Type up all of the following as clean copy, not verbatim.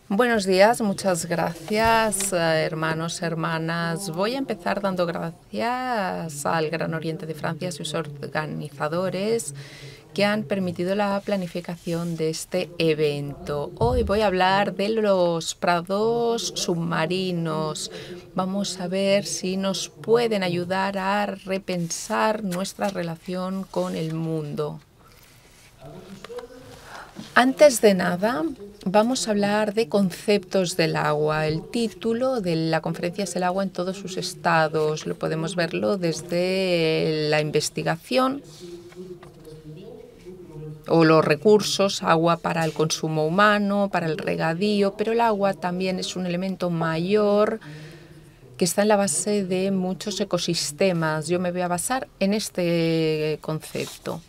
Buenos días, muchas gracias, hermanos, hermanas. Voy a empezar dando gracias al Gran Oriente de Francia y sus organizadores que han permitido la planificación de este evento. Hoy voy a hablar de los prados submarinos. Vamos a ver si nos pueden ayudar a repensar nuestra relación con el mundo. Antes de nada, vamos a hablar de conceptos del agua. El título de la conferencia es el agua en todos sus estados. Lo podemos verlo desde la investigación o los recursos, agua para el consumo humano, para el regadío, pero el agua también es un elemento mayor que está en la base de muchos ecosistemas. Yo me voy a basar en este concepto.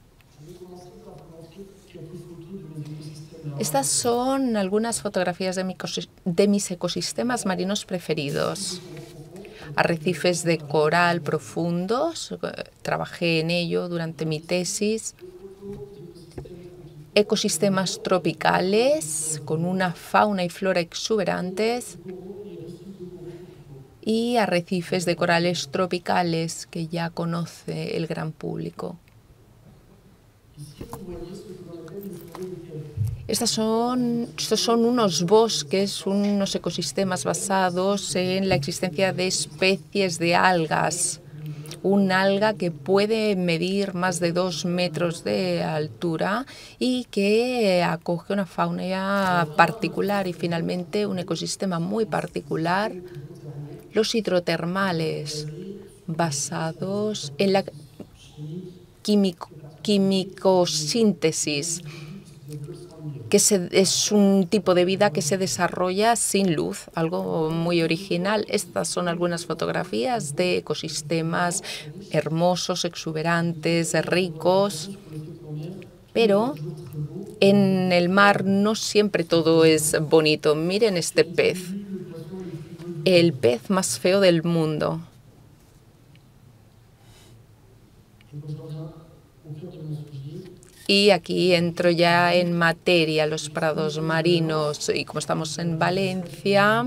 Estas son algunas fotografías de mis ecosistemas marinos preferidos. Arrecifes de coral profundos, trabajé en ello durante mi tesis. Ecosistemas tropicales con una fauna y flora exuberantes. Y arrecifes de corales tropicales que ya conoce el gran público. Estos son unos bosques, unos ecosistemas basados en la existencia de especies de algas. Un alga que puede medir más de 2 metros de altura y que acoge una fauna particular y finalmente un ecosistema muy particular, los hidrotermales, basados en la quimicosíntesis, que es un tipo de vida que se desarrolla sin luz, algo muy original. Estas son algunas fotografías de ecosistemas hermosos, exuberantes, ricos, pero en el mar no siempre todo es bonito. Miren este pez, el pez más feo del mundo. Y aquí entro ya en materia, los prados marinos. Y como estamos en Valencia,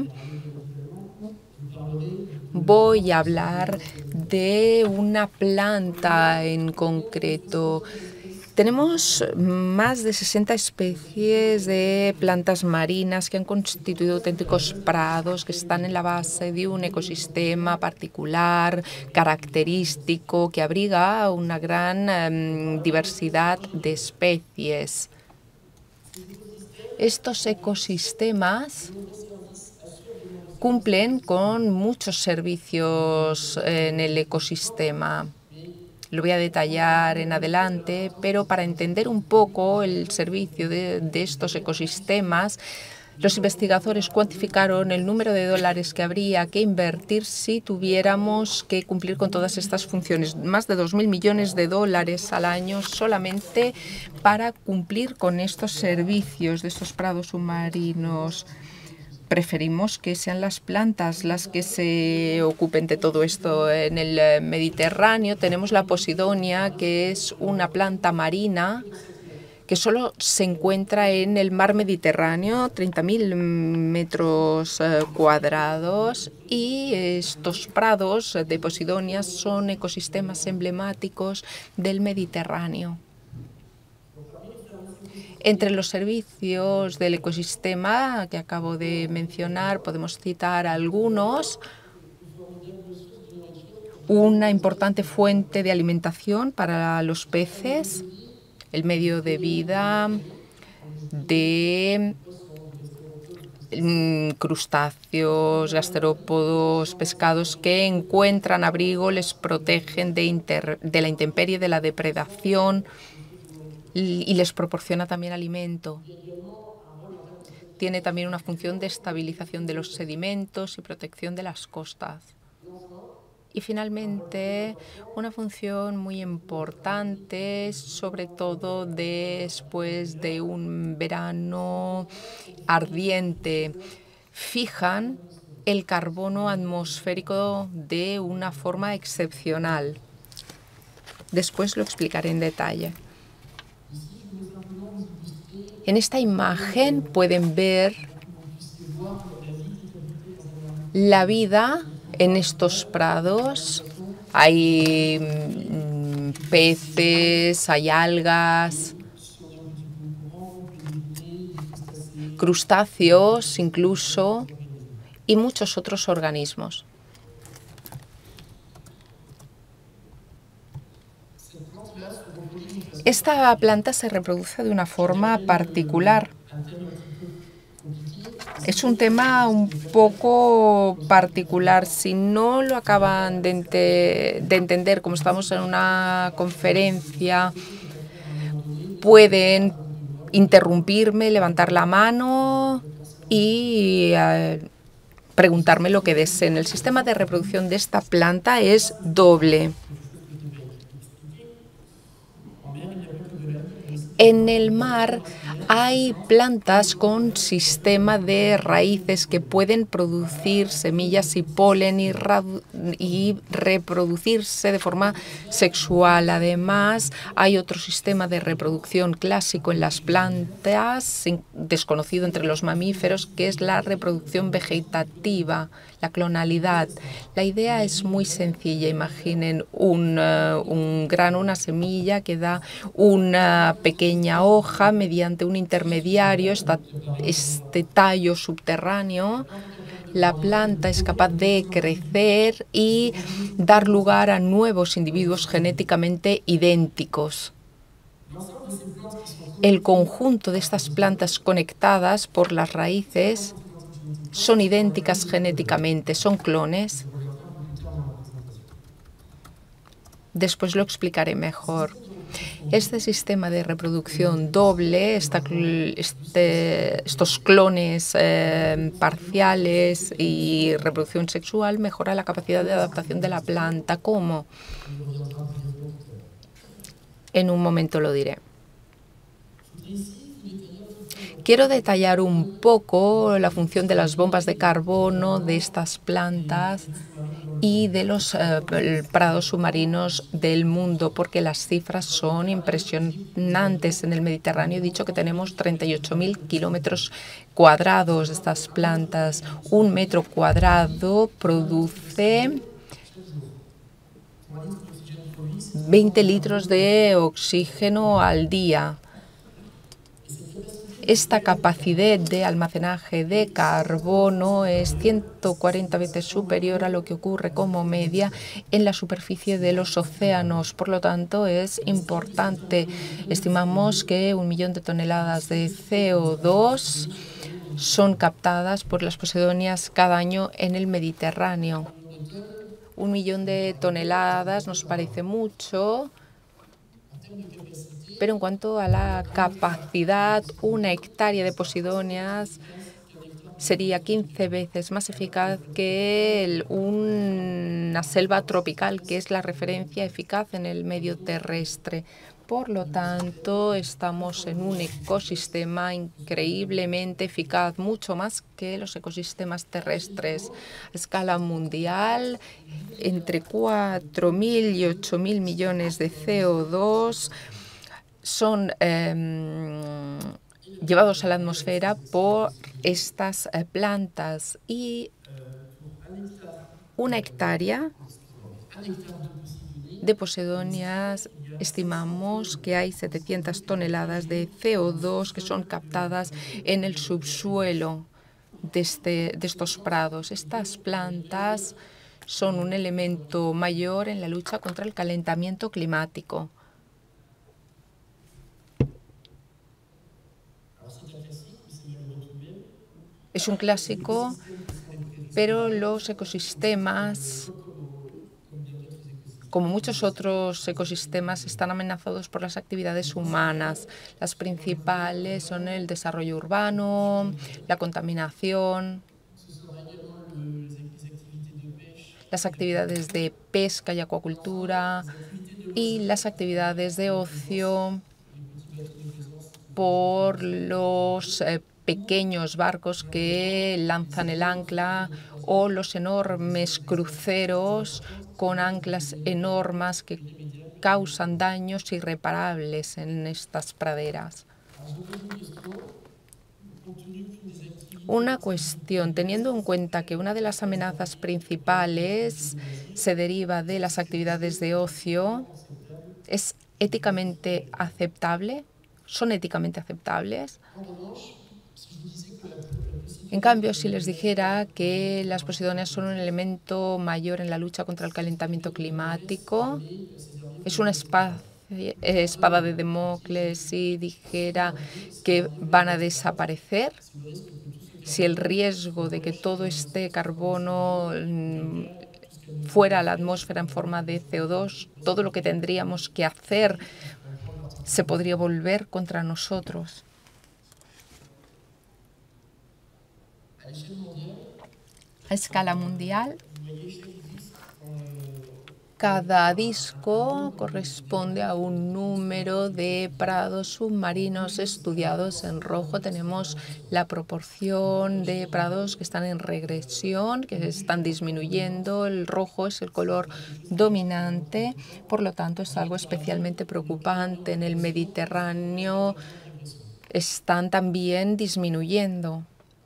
voy a hablar de una planta en concreto. Tenemos más de 60 especies de plantas marinas que han constituido auténticos prados que están en la base de un ecosistema particular, característico, que abriga una gran diversidad de especies. Estos ecosistemas cumplen con muchos servicios en el ecosistema. Lo voy a detallar en adelante, pero para entender un poco el servicio de estos ecosistemas, los investigadores cuantificaron el número de dólares que habría que invertir si tuviéramos que cumplir con todas estas funciones. Más de 2.000 millones de dólares al año solamente para cumplir con estos servicios de estos prados submarinos. Preferimos que sean las plantas las que se ocupen de todo esto. En el Mediterráneo tenemos la Posidonia, que es una planta marina que solo se encuentra en el mar Mediterráneo, 30.000 metros cuadrados, y estos prados de Posidonia son ecosistemas emblemáticos del Mediterráneo. Entre los servicios del ecosistema que acabo de mencionar, podemos citar algunos. Una importante fuente de alimentación para los peces, el medio de vida de crustáceos, gasterópodos, pescados que encuentran abrigo, les protegen de la intemperie, de la depredación, y les proporciona también alimento. Tiene también una función de estabilización de los sedimentos y protección de las costas. Y finalmente, una función muy importante, sobre todo después de un verano ardiente, fijan el carbono atmosférico de una forma excepcional. Después lo explicaré en detalle. En esta imagen pueden ver La vida en estos prados, hay peces, hay algas, crustáceos incluso, y muchos otros organismos. Esta planta se reproduce de una forma particular. Es un tema un poco particular. Si no lo acaban de entender, como estamos en una conferencia, pueden interrumpirme, levantar la mano y preguntarme lo que deseen. El sistema de reproducción de esta planta es doble. En el mar hay plantas con sistema de raíces que pueden producir semillas y polen y reproducirse de forma sexual. Además, hay otro sistema de reproducción clásico en las plantas, desconocido entre los mamíferos, que es la reproducción vegetativa, la clonalidad. La idea es muy sencilla. Imaginen un grano, una semilla que da una pequeña hoja mediante un intermediario, este tallo subterráneo. La planta es capaz de crecer y dar lugar a nuevos individuos genéticamente idénticos. El conjunto de estas plantas conectadas por las raíces son idénticas genéticamente, son clones. Después lo explicaré mejor. Este sistema de reproducción doble, estos clones parciales y reproducción sexual, mejora la capacidad de adaptación de la planta. ¿Cómo? En un momento lo diré. Quiero detallar un poco la función de las bombas de carbono de estas plantas y de los prados submarinos del mundo, porque las cifras son impresionantes. En el Mediterráneo he dicho que tenemos 38.000 kilómetros cuadrados de estas plantas. 1 metro cuadrado produce 20 litros de oxígeno al día. Esta capacidad de almacenaje de carbono es 140 veces superior a lo que ocurre como media en la superficie de los océanos. Por lo tanto, es importante. Estimamos que 1 millón de toneladas de CO2 son captadas por las posidonias cada año en el Mediterráneo. 1 millón de toneladas nos parece mucho, pero en cuanto a la capacidad, 1 hectárea de posidonias sería 15 veces más eficaz que una selva tropical, que es la referencia eficaz en el medio terrestre. Por lo tanto, estamos en un ecosistema increíblemente eficaz, mucho más que los ecosistemas terrestres. A escala mundial, entre 4.000 y 8.000 millones de CO2 son llevados a la atmósfera por estas plantas, y 1 hectárea de posidonias estimamos que hay 700 toneladas de CO2 que son captadas en el subsuelo de estos prados. Estas plantas son un elemento mayor en la lucha contra el calentamiento climático. Es un clásico, pero los ecosistemas, como muchos otros ecosistemas, están amenazados por las actividades humanas. Las principales son el desarrollo urbano, la contaminación, las actividades de pesca y acuacultura y las actividades de ocio por los pequeños barcos que lanzan el ancla o los enormes cruceros con anclas enormes que causan daños irreparables en estas praderas. Una cuestión, teniendo en cuenta que una de las amenazas principales se deriva de las actividades de ocio, ¿es éticamente aceptable? ¿Son éticamente aceptables? En cambio, si les dijera que las posidonias son un elemento mayor en la lucha contra el calentamiento climático, es una espada de Damocles, si dijera que van a desaparecer, si el riesgo de que todo este carbono fuera a la atmósfera en forma de CO2, todo lo que tendríamos que hacer se podría volver contra nosotros. A escala mundial, cada disco corresponde a un número de prados submarinos estudiados. En rojo tenemos la proporción de prados que están en regresión, que están disminuyendo. El rojo es el color dominante, por lo tanto es algo especialmente preocupante. En el Mediterráneo están también disminuyendo.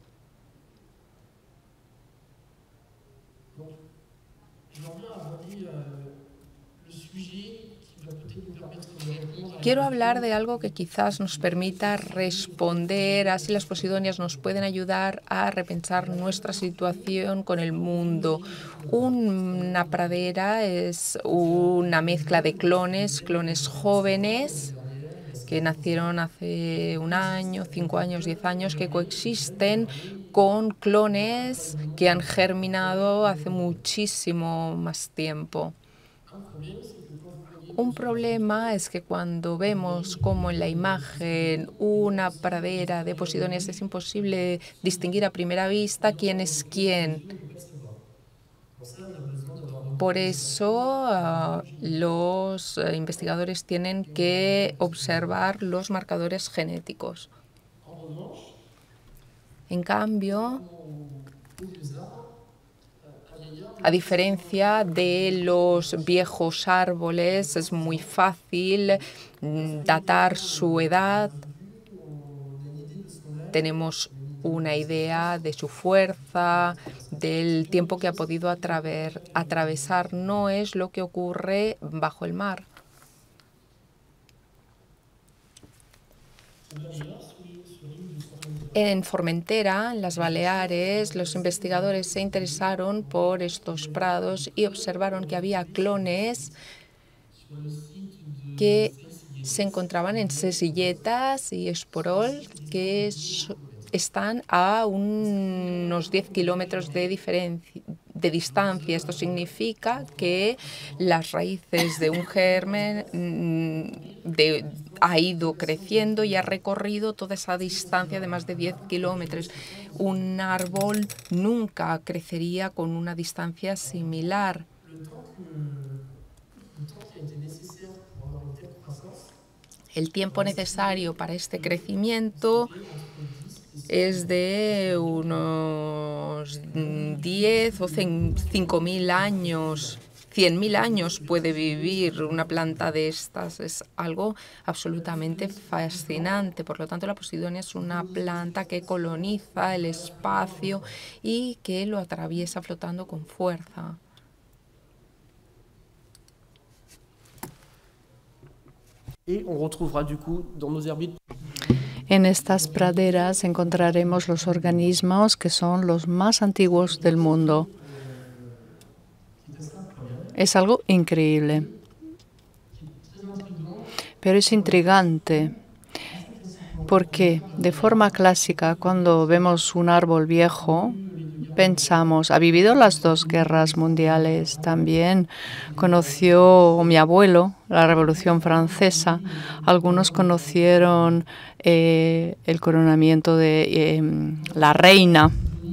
Quiero hablar de algo que quizás nos permita responder, así las posidonias nos pueden ayudar a repensar nuestra situación con el mundo. Una pradera es una mezcla de clones jóvenes que nacieron hace 1 año, 5 años, 10 años, que coexisten con clones que han germinado hace muchísimo más tiempo. Un problema es que cuando vemos como en la imagen una pradera de posidonias es imposible distinguir a primera vista quién es quién. Por eso los investigadores tienen que observar los marcadores genéticos. En cambio, a diferencia de los viejos árboles, es muy fácil datar su edad. Tenemos una idea de su fuerza, del tiempo que ha podido atravesar. No es lo que ocurre bajo el mar. En Formentera, en las Baleares, los investigadores se interesaron por estos prados y observaron que había clones que se encontraban en Ses Illetas y Esporol, que están a unos 10 kilómetros de distancia. Esto significa que las raíces de un germen ha ido creciendo y ha recorrido toda esa distancia de más de 10 kilómetros. Un árbol nunca crecería con una distancia similar. El tiempo necesario para este crecimiento es de unos 10 o 5.000 años. 100.000 años puede vivir una planta de estas. Es algo absolutamente fascinante. Por lo tanto, la posidonia es una planta que coloniza el espacio y que lo atraviesa flotando con fuerza. En estas praderas encontraremos los organismos que son los más antiguos del mundo. Es algo increíble, pero es intrigante porque de forma clásica, cuando vemos un árbol viejo, pensamos, ha vivido las 2 guerras mundiales, también conoció mi abuelo la Revolución Francesa, algunos conocieron el coronamiento de la reina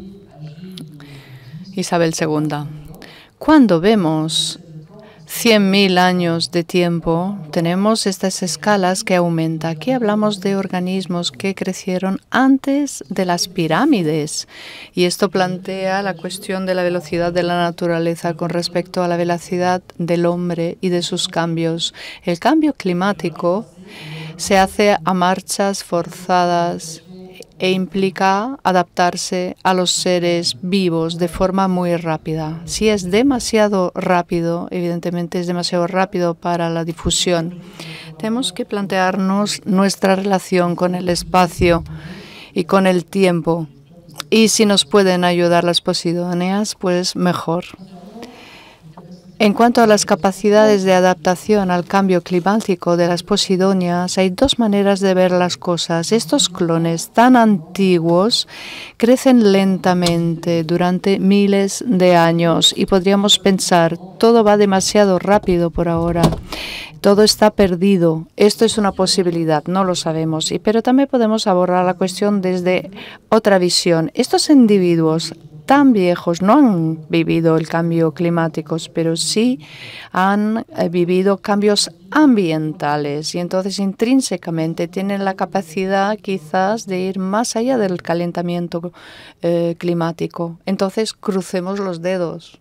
Isabel II. Cuando vemos 100.000 años de tiempo, tenemos estas escalas que aumentan. Aquí hablamos de organismos que crecieron antes de las pirámides. Y esto plantea la cuestión de la velocidad de la naturaleza con respecto a la velocidad del hombre y de sus cambios. El cambio climático se hace a marchas forzadas e implica adaptarse a los seres vivos de forma muy rápida. Si es demasiado rápido, evidentemente es demasiado rápido para la difusión. Tenemos que plantearnos nuestra relación con el espacio y con el tiempo. Y si nos pueden ayudar las posidonias, pues mejor. En cuanto a las capacidades de adaptación al cambio climático de las posidonias, hay dos maneras de ver las cosas. Estos clones tan antiguos crecen lentamente durante miles de años y podríamos pensar, todo va demasiado rápido por ahora. Todo está perdido. Esto es una posibilidad, no lo sabemos. Pero también podemos abordar la cuestión desde otra visión. Estos individuos tan viejos no han vivido el cambio climático, pero sí han vivido cambios ambientales y entonces intrínsecamente tienen la capacidad quizás de ir más allá del calentamiento climático. Entonces crucemos los dedos.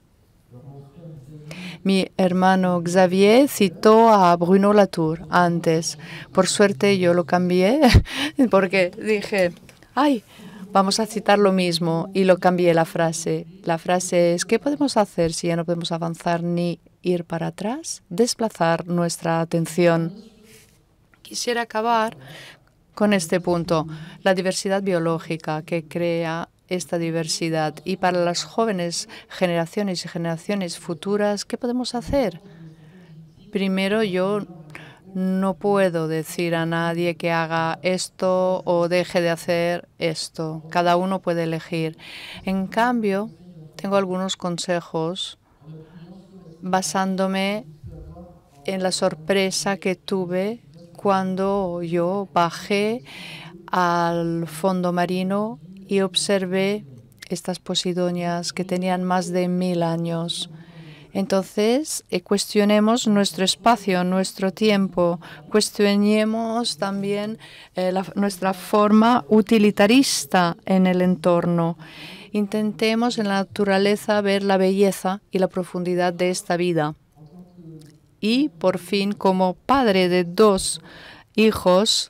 Mi hermano Xavier citó a Bruno Latour antes. Por suerte yo lo cambié porque dije, ¡ay! Vamos a citar lo mismo y lo cambié la frase. La frase es, ¿qué podemos hacer si ya no podemos avanzar ni ir para atrás? Desplazar nuestra atención. Quisiera acabar con este punto. La diversidad biológica que crea esta diversidad. Y para las jóvenes generaciones y generaciones futuras, ¿qué podemos hacer? Primero, yo no puedo decir a nadie que haga esto o deje de hacer esto. Cada uno puede elegir. En cambio, tengo algunos consejos basándome en la sorpresa que tuve cuando yo bajé al fondo marino y observé estas posidonias que tenían más de 1000 años. Entonces, cuestionemos nuestro espacio, nuestro tiempo, cuestionemos también nuestra forma utilitarista en el entorno. Intentemos en la naturaleza ver la belleza y la profundidad de esta vida. Y, por fin, como padre de 2 hijos,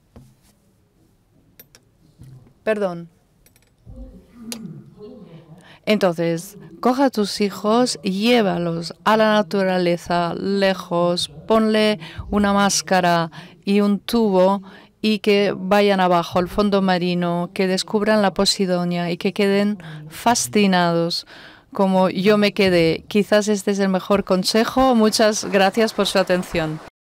entonces, coja a tus hijos y llévalos a la naturaleza, lejos, ponle una máscara y un tubo y que vayan abajo al fondo marino, que descubran la posidonia y que queden fascinados como yo me quedé. Quizás este es el mejor consejo. Muchas gracias por su atención.